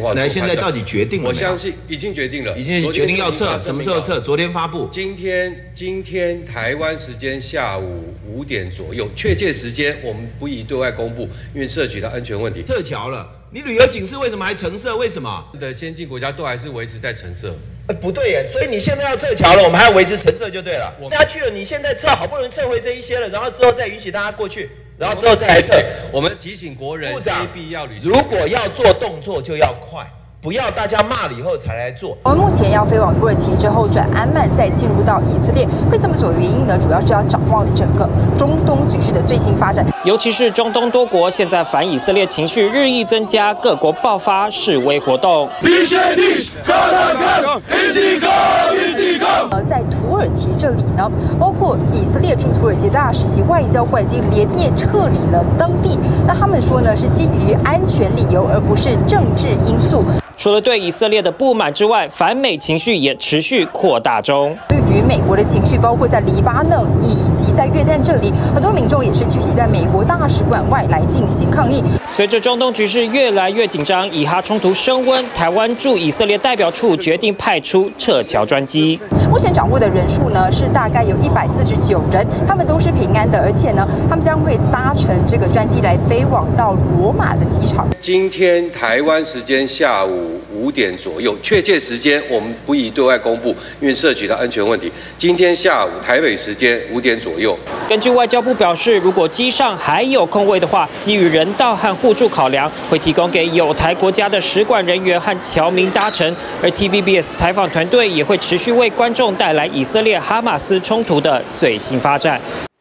话。 那现在到底决定了没有？ 我相信已经决定了， 已经决定要撤，什么时候撤？昨天发布。 今天台湾时间下午5点左右，确切时间我们不宜对外公布，因为涉及到安全问题。 撤侨了，你旅游警示为什么还橙色？为什么？ 的先进国家都还是维持在橙色。 不对耶，所以你现在要撤侨了，我们还要维持橙色就对了。大家去了，你现在撤，好不容易撤回这一些了，然后之后再允许大家过去，然后之后再来撤。 我们提醒国人， 部长必要履行。 如果要做动作就要快。不要大家骂了以后才来做。 我们目前要飞往土耳其之后转安曼，再进入到以色列，会这么久的原因呢，主要是要掌握整个中东局势的最新发展。 尤其是中东多国现在反以色列情绪日益增加，各国爆发示威活动。 在土耳其这里呢，包括以色列驻土耳其大使以及外交官已经连夜撤离了当地。那他们说呢，是基于安全理由，而不是政治因素。 除了对以色列的不满之外，反美情绪也持续扩大中。 对于美国的情绪，包括在黎巴嫩以及在约旦这里，很多民众也是聚集在美国大使馆外来进行抗议。 随着中东局势越来越紧张，以哈冲突升温，台湾驻以色列代表处决定派出撤侨专机。 目前掌握的人数呢是大概有149人，他们都是平安的，而且呢，他们将会搭乘这个专机来飞往到罗马的机场。 今天台湾时间下午5点左右，确切时间我们不宜对外公布，因为涉及到安全问题。今天下午台北时间5点左右。 根据外交部表示，如果机上还有空位的话，基于人道和互助考量，会提供给有台国家的使馆人员和侨民搭乘。而 TVBS 采访团队也会持续为观众带来以色列哈马斯冲突的最新发展。